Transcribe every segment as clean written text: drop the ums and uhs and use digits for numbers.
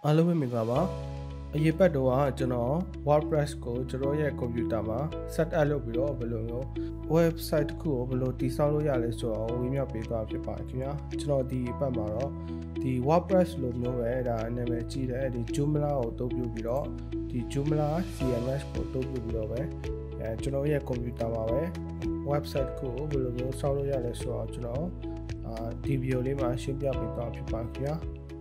အားလုံးပဲမင်္ဂလာပါအရေးပတ်တော့ကျွန်တော် WordPress ကိုကျွန်တော်ရဲ့ computer မှာ set up လုပ်ပြီးတော့ဘယ်လိုမျိုး website တစ်ခုကိုဘယ်လိုတည်ဆောက်လို့ရလဲဆိုတော့ဝေမျှပေးသွားဖြစ်ပါတယ်ခင်ဗျာကျွန်တော်ဒီအပတ်မှာတော့ဒီ WordPress လိုမျိုးပဲဒါနာမည်ကြီးတဲ့ဒီ Joomla ကိုအသုံးပြုပြီးတော့ဒီ Joomla CMS ကိုအသုံးပြုပြီးတော့ပဲကျွန်တော်ရဲ့ computer မှာပဲ website တစ်ခုကိုဘယ်လိုမျိုးဆောက်လို့ရလဲဆိုတော့ကျွန်တော်ဒီ video လေးမှာရှင်းပြပေးသွားဖြစ်ပါတယ်ခင်ဗျာ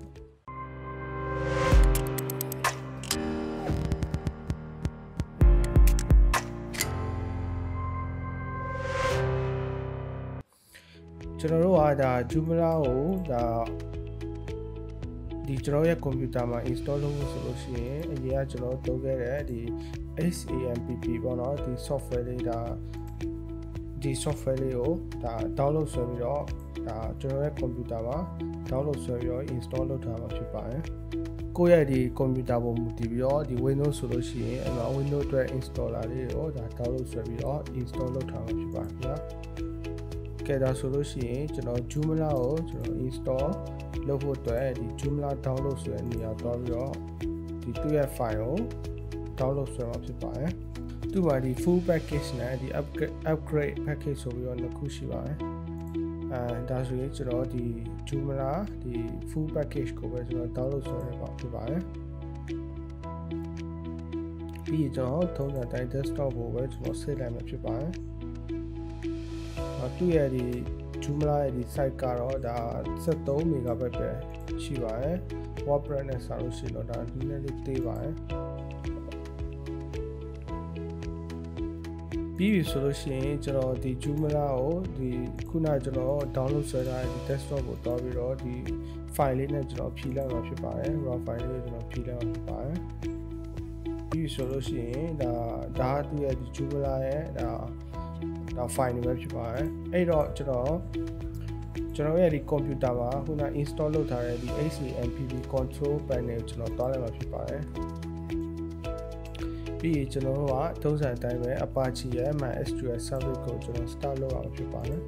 ကျွန်တော်တို့ကဒါ Joomla ကိုဒါဒီကျွန်တော်ရဲ့ computer မှာ install လုပ်ဖို့ဆိုလို့ရှိရင်အရင်ကကျွန်တော်သုံးခဲ့တဲ့ဒီ XAMPP ပေါ့နော်ဒီ software လေးဒါဒီ software လေးကိုဒါ download ဆွဲပြီးတော့ဒါကျွန်တော်ရဲ့ computer မှာ download ဆွဲပြီးတော့ install လုပ်ထားမှာဖြစ်ပါတယ်ကိုယ့်ရဲ့ဒီ computer ပေါ်မူတည်ပြီးတော့ဒီ Windows ဆိုလို့ရှိရင်အဲ့မှာ Windows အတွက် installer လေးကိုဒါ download ဆွဲပြီးတော့ install လုပ်ထားမှာဖြစ်ပါတယ်ခင်ဗျာကဲဒါဆိုလို့ရှိရင်ကျွန်တော် Joomla ကိုကျွန်တော် install လုပ်ဖို့အတွက်ဒီ Joomla download ဆိုတဲ့နေရာသွားပြီးတော့ဒီသူ့ရဲ့ file ကို download ဆွဲမှာဖြစ်ပါတယ်သူ့မှာဒီ full package နဲ့ဒီ upgrade package ဆိုပြီးတော့နှစ်ခုရှိပါတယ်ဒါဆိုရင်ကျွန်တော်ဒီ Joomla ဒီ full package ကိုပဲကျွန်တော် download ဆွဲရမှာဖြစ်ပါတယ်ပြီးရင်ကျွန်တော်ထုံးစံတိုင်း desktop ကိုပဲကျွန်တော်ဆက်လိုက်မှာဖြစ်ပါတယ်သူ့ရဲ့ဒီ Joomla ရဲ့ဒီ site ကတော့ဒါ73 MB ပဲရှိပါတယ် WordPress နဲ့စာလို့ရှိရင်တော့ဒါနည်းနည်းလေးသေးပါတယ်ပြီးပြီဆိုလို့ရှိရင်ကျွန်တော်ဒီ Joomla ကိုဒီခုနကျွန်တော် download ဆွဲထားတဲ့ဒီ desktop ကိုတောင်းပြီးတော့ဒီ file လေးနဲ့ကျွန်တော်ဖြည့်လိုက်မှာဖြစ်ပါတယ် raw file လေးကိုကျွန်တော်ဖြည့်လိုက်မှာဖြစ်ပါတယ်ပြီးပြီဆိုလို့ရှိရင်ဒါသူ့ရဲ့ဒီ Joomla ရဲ့ဒါ file တွေပဲဖြစ်ပါတယ်အဲ့တော့ကျွန်တော်ရဲ့ဒီ computer မှာခုန install လုပ်ထားတဲ့ဒီ XAMPP control panel ကိုကျွန်တော်တွားလိုက်မှာဖြစ်ပါတယ်ပြီးရင်ကျွန်တော်တို့ကထုံးစံအတိုင်းပဲ Apache ရဲ့ MySQL service ကိုကျွန်တော် start လုပ်အောင်ဖြစ်ပါတယ်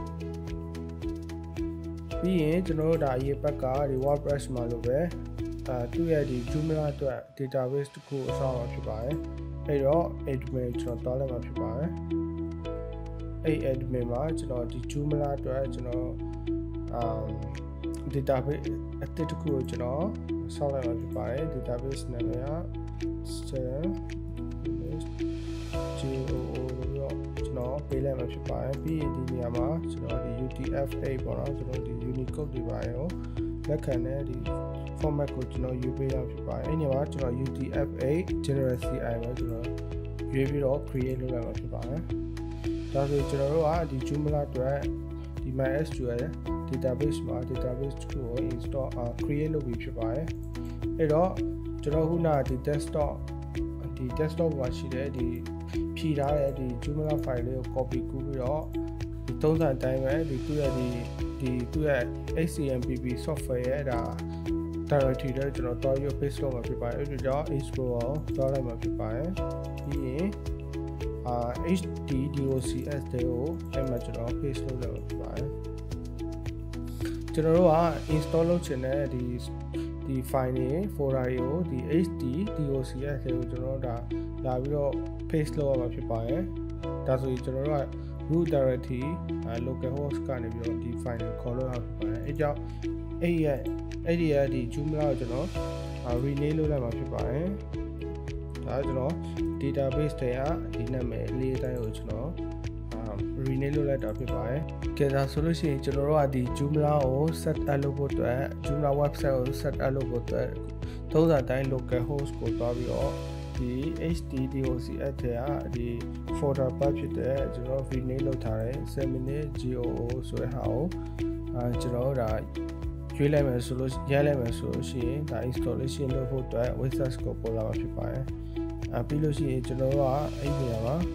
ပြီးရင်ကျွန်တော်တို့ဒါအရေးဘက်ကဒီ WordPress မှာလို့ပဲသူ့ရဲ့ဒီ Joomla အတွက် database တစ်ခုအဆောက်အအုံဖြစ်ပါတယ်အဲ့တော့ admin ကျွန်တော်တွားလိုက်မှာဖြစ်ပါတယ်အဲ့ admin မှာကျွန်တော်ဒီ Joomla အတွက်ကျွန်တော်database အသစ်တစ်ခုကိုကျွန်တော်ဆောက်လိုက်မှာဖြစ်ပါတယ် database နာမည်က ကျွန်တော်ပေးလိုက်မှာဖြစ်ပါတယ်ပြီးရင်ဒီနေရာမှာကျွန်တော်ဒီ UTF-8 ပေါ့နော်ကျွန်တော်ဒီ Unicode တွေပါရောလက်ခံတဲ့ဒီ format ကိုကျွန်တော်ယူပေးရဖြစ်ပါတယ်အဲ့ဒီမှာကျွန်တော် UTF-8 General CI ပဲကျွန်တော်ရွေးပြီးတော့ create လုပ်လိုက်မှာဖြစ်ပါတယ်ဒါဆိုကျွန်တော်တို့ကဒီ Joomla အတွက်ဒီ MySQL database မှာ database ကို install create လုပ်ပြီးဖြစ်ပါတယ်အဲ့တော့ကျွန်တော်ခုနဒီ desktop မှာရှိတဲ့ဒီဖြည့်ထားတဲ့ဒီ Joomla file လေးကို copy ကူးပြီးတော့ဒီသုံးစံအတိုင်းပဲဒီသူ့ရဲ့သူ့ရဲ့ XAMPP software ရဲ့ဒါ directory တွေကျွန်တော်တွားပြီး paste လုပ်မှာဖြစ်ပါတယ်အဲ့ဒီတော့ explorer ကိုတွားလိုက်မှာဖြစ်ပါတယ်ပြီးရင်htdocs တွေကိုအဲ့မှာကျွန်တော် paste လုပ်လိုက်မှာဖြစ်ပါတယ်ကျွန်တော်တို့က install လုပ်ချင်တဲ့ဒီ file တွေ folder တွေကိုဒီ htdocs တွေကိုကျွန်တော်တို့ဒါလာပြီးတော့ paste လုပ်ရမှာဖြစ်ပါတယ်ဒါဆိုရင်ကျွန်တော်တို့က root directory localhost ကနေပြီးတော့ဒီ file ကိုခေါ်လို့ရမှာဖြစ်ပါတယ်အဲကြောင့်အဲ့ဒီရဲ့ဒီ Joomla ကိုကျွန်တော် rename လုပ်လိုက်မှာဖြစ်ပါတယ်ဒါကျွန်တော် database တွေကဒီနာမည်လေးအတိုင်းကိုကျွန်တော်rename လုပ်လိုက်တာဖြစ်ပါတယ်ကဲဒါဆိုလို့ရှိရင်ကျွန်တော်တို့ကဒီ Joomla ကို set up လုပ်ဖို့အတွက် Joomla website ကို set up လုပ်ဖို့အတွက်သုံးစံတိုင်း localhost ကိုတွားပြီးတော့ဒီ htdocs အထက်ကဒီ folder path ဖြစ်တဲ့ကျွန်တော် rename လုပ်ထားတဲ့ 7minute.goo ဆိုတဲ့ဟာကိုကျွန်တော်တို့ဒါရွေးလိုက်မယ်ဆိုလို့ရိုက်လိုက်မယ်ဆိုလို့ရှိရင်ဒါ installation လုပ်ဖို့အတွက် website ကိုပေါ်လာမှာဖြစ်ပါတယ်ပြီးလို့ရှိရင်ကျွန်တော်တို့ကအဲ့ဒီနေရာမှာ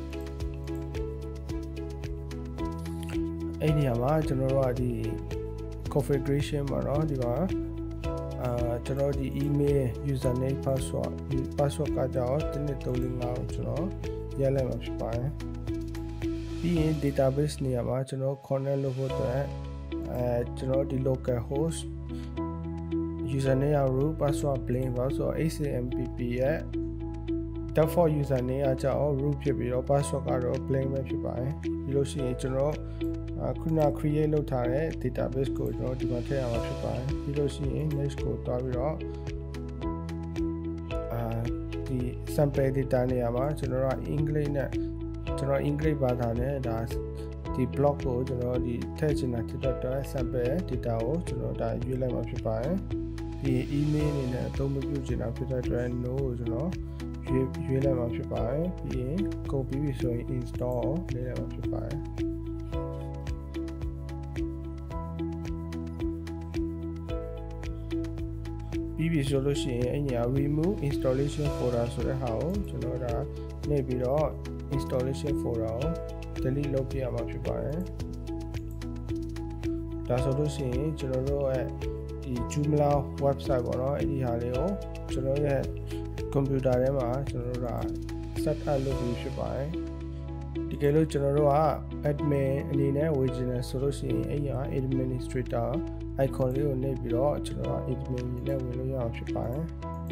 ကျွန်တော်တို့ကဒီ configuration မှာတော့ဒီမှာကျွန်တော်ဒီ email username password ကကြောက်1235ကိုကျွန်တော်ရိုက်လိုက်မှာဖြစ်ပါတယ်ပြီးရင် database နေရာမှာကျွန်တော် connect လုပ်ဖို့အတွက်ကျွန်တော်ဒီ local host username root password blank ပါဆိုတော့ HCMPP ရဲ့ default username ကကြောင့် root ဖြစ်ပြီးတော့ password ကတော့ blank ပဲဖြစ်ပါတယ်ပြီးလို့ရှိရင်ကျွန်တော်ခုန create လုပ်ထားတဲ့ database ကိုကျွန်တော်ဒီမှာထည့်ရမှာဖြစ်ပါတယ်ပြီးလို့ရှိရင် next ကိုတွားပြီးတော့ဒီ sample data နေရာမှာကျွန်တော်အင်္ဂလိပ်နဲ့ကျွန်တော်အင်္ဂလိပ်ဘာသာနဲ့ဒါဒီ block ကိုကျွန်တော်ဒီထည့်ချင်တာဖြစ်တဲ့အတွက် sample data ကိုကျွန်တော်ဒါရွေးလိုက်မှာဖြစ်ပါတယ်ဒီ email အနေနဲ့အသုံးမပြုချင်တာဖြစ်တဲ့အတွက် no ကိုကျွန်တော်ရွေးလိုက်မှာဖြစ်ပါတယ်ပြီးရင်ကုန်ပြီးပြီဆိုရင် install လေးလိုက်မှာဖြစ်ပါတယ်ပြီးပြီဆိုလို့ရှိရင်အဲ့ညာ remove installation folder ဆိုတဲ့ဟာကိုကျွန်တော်ဒါနှိပ်ပြီးတော့ installation folder ကို delete လုပ်ပြရမှာဖြစ်ပါတယ်ဒါဆိုလို့ရှိရင်ကျွန်တော်တို့ရဲ့ဒီ Joomla website ပေါ့နော်အဲ့ဒီဟာလေးကိုကျွန်တော်ရဲ့ computer ထဲမှာကျွန်တော်တို့က set up လုပ်ပြီးဖြစ်ပါတယ်ဒီကဲလို့ကျွန်တော်တို့က admin အနေနဲ့ original ဆိုလို့ရှိရင်အဲ့ညာ administrator icon လေးကိုနှိပ်ပြီးတော့ကျွန်တော်က admin နဲ့ဝင်လို့ရအောင်ဖြစ်ပါတယ်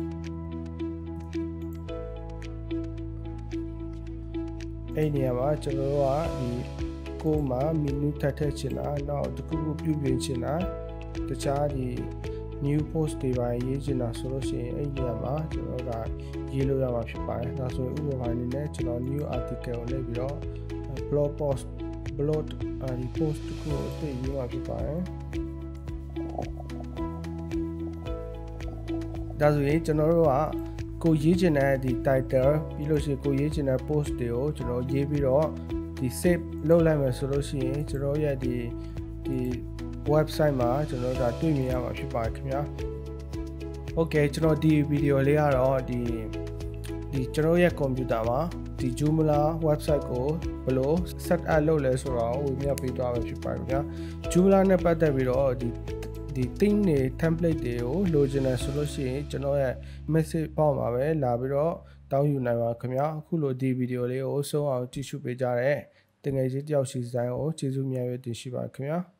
အဲ့နေရာမှာကျွန်တော်တို့ကဒီကိုမှ menu ထပ်ထည့်ချင်တာနောက်တစ်ခုခုပြုပြင်ချင်တာတခြားဒီ new post တွေပါရေးချင်တာဆိုလို့ရှိရင်အဲ့နေရာမှာကျွန်တော်ကရေးလို့ရမှာဖြစ်ပါတယ်ဒါဆိုရင်ဥပမာအနေနဲ့ကျွန်တော် new article ကိုနှိပ်ပြီးတော့ blog post ဒီ post တစ်ခုကိုသိရေးမှာဖြစ်ပါတယ်ဒါဆိုရင်ကျွန်တော်တို့ကကိုရေးချင်တဲ့ဒီ title ပြီးလို့ရှိရင်ကိုရေးချင်တဲ့ post တွေကိုကျွန်တော်ရေးပြီးတော့ဒီ save လုပ်လိုက်မယ်ဆိုလို့ရှိရင်ကျွန်တော်ရဲ့ဒီ website မှာကျွန်တော်တို့တွေ့မြင်ရမှာဖြစ်ပါတယ်ခင်ဗျာ Okay ကျွန်တော်ဒီဗီဒီယိုလေးကတော့ဒီကျွန်တော်ရဲ့ computer မှာဒီ Joomla website ကိုဘယ်လို set up လုပ်လဲဆိုတော့ဝင်ပြပေးသွားမှာဖြစ်ပါတယ်ခင်ဗျာ Joomla နဲ့ပတ်သက်ပြီးတော့ဒီ theme တွေ template တွေကိုလိုချင်တယ်ဆိုလို့ရှိရင်ကျွန်တော်ရဲ့ message ပေါက်မှာပဲလာပြီးတော့တောင်းယူနိုင်ပါခင်ဗျာအခုလိုဒီဗီဒီယိုလေးကိုဆုံးအောင်ကြည့်ရှုပေးကြတဲ့တကယ်ကြီးတယောက်စီတိုင်းကိုကျေးဇူးများတင်ရှိပါခင်ဗျာ